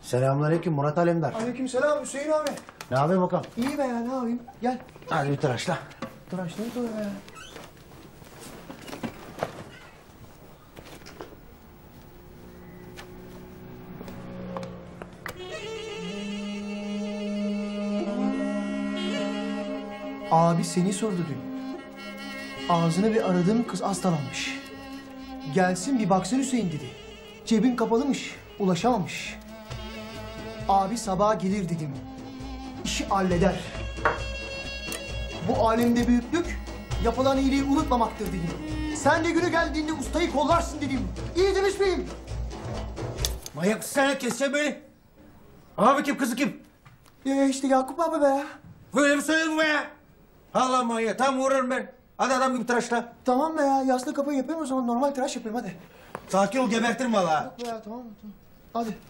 Selamünaleyküm Murat Alemdar. Aleykümselam Hüseyin abi. Ne yapayım bakalım? İyi be ya, ne yapayım? Gel. Hadi bir tıraşla. Tıraş ne oluyor be ya? Abi seni sordu dün. Ağzını bir aradım, kız hastalanmış. Gelsin bir baksın Hüseyin dedi. Cebin kapalımış, ulaşamamış. Abi sabaha gelir dedim. İşi halleder. Bu alemde büyüklük, yapılan iyiliği unutmamaktır dedim. Sen de günü geldiğinde ustayı kollarsın dedim. İyi demiş miyim? Manyak mısın sen? Keseceğim beni. Abi kim, kızı kim? İşte Yakup abi be ya. Böyle mi söyledin be ya? Allah manyak. Tam uğrarım ben. Hadi adam gibi tıraşla. Tamam be ya, yaslı kapıyı yapayım o zaman, normal tıraş yapayım hadi. Sakin ol, gebertirim valla. Be ya, tamam. Hadi.